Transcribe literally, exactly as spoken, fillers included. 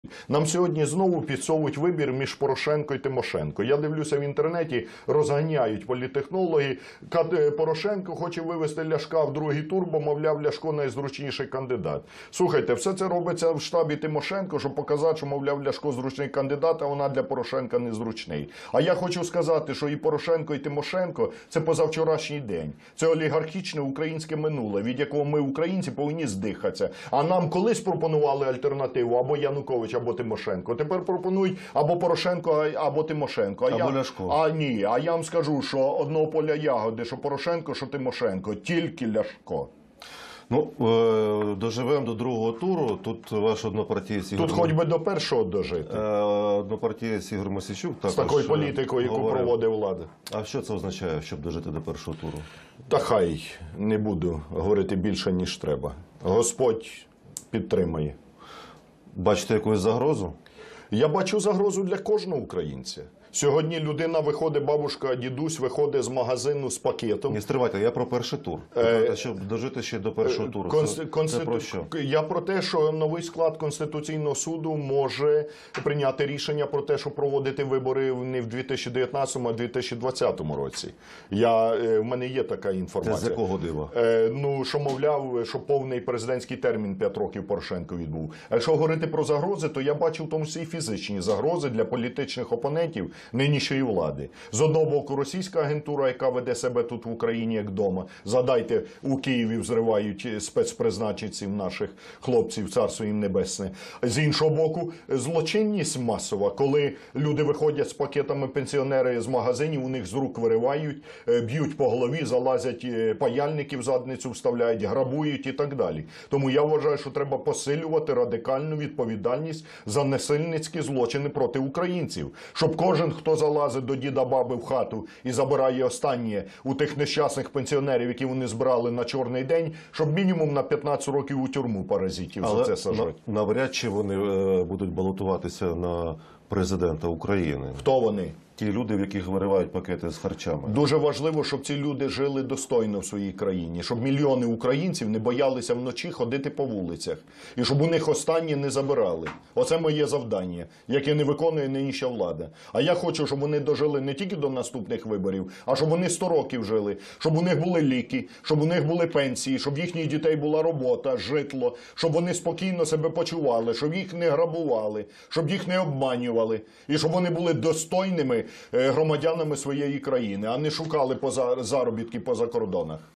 Нам сьогодні знову підсовують вибір між Порошенко і Тимошенко. Я дивлюся в інтернеті, розганяють політтехнологи. Порошенко хоче вивести Ляшка в другий тур, бо, мовляв, Ляшко найзручніший кандидат. Слухайте, все це робиться в штабі Тимошенко, щоб показати, що, мовляв, Ляшко зручний кандидат, а вона для Порошенка незручний. А я хочу сказати, що і Порошенко, і Тимошенко – це позавчорашній день. Це олігархічне українське минуле, від якого ми, українці, повинні здихатися. А нам колись пропонували альтернативу або Янукович, або Тимошенко. Тепер пропонують або Порошенко, або Тимошенко. А або я, Ляшко. А ні, а я вам скажу, що одного поля ягоди, що Порошенко, що Тимошенко. Тільки Ляшко. Ну, е, доживемо до другого туру. Тут ваш однопартієць Ігор... Тут хоч би до першого дожити. Е, однопартієць Ігор Мосійчук також З такою політикою, яку говорив. проводить влада. А що це означає, щоб дожити до першого туру? Та хай не буду говорити більше, ніж треба. Господь підтримає. Бачите якусь загрозу? Я бачу загрозу для кожного українця. Сьогодні людина виходить, бабушка, дідусь виходить з магазину з пакетом. Не стривайте, я про перший тур. Е... Щоб дожити ще до першого туру. Конст... Це, Конститу... це про що? Я про те, що новий склад Конституційного суду може прийняти рішення про те, що проводити вибори не в дві тисячі дев'ятнадцятому, а в дві тисячі двадцятому році. Я... В мене є така інформація. Це з якого дива? Е, ну, що, мовляв, що повний президентський термін п'ять років Порошенко відбув. А якщо говорити про загрози, то я бачу в тому числі і фізичні загрози для політичних опонентів нинішньої влади. З одного боку російська агентура, яка веде себе тут в Україні як вдома. Згадайте, у Києві взривають спецпризначенців наших хлопців, царство їм небесне. З іншого боку, злочинність масова, коли люди виходять з пакетами, пенсіонери з магазинів, у них з рук виривають, б'ють по голові, залазять паяльники в задницю, вставляють, грабують і так далі. Тому я вважаю, що треба посилювати радикальну відповідальність за насильницькі злочини проти українців. Щоб кожен, хто залазить до діда-баби в хату і забирає останнє у тих нещасних пенсіонерів, які вони збирали на чорний день, щоб мінімум на п'ятнадцять років у тюрму паразитів за це сажать. Навряд чи вони е, будуть балотуватися на президента України. Хто вони? Ті люди, в яких виривають пакети з харчами. Дуже важливо, щоб ці люди жили достойно в своїй країні, щоб мільйони українців не боялися вночі ходити по вулицях. І щоб у них останнє не забирали. Оце моє завдання, яке не виконує нинішня влада. А я хочу, щоб вони дожили не тільки до наступних виборів, а щоб вони сто років жили, щоб у них були ліки, щоб у них були пенсії, щоб в їхніх дітей була робота, житло, щоб вони спокійно себе почували, щоб їх не грабували, щоб їх не обманювали. І щоб вони були достойними громадянами своєї країни, а не шукали поза заробітки поза кордонах.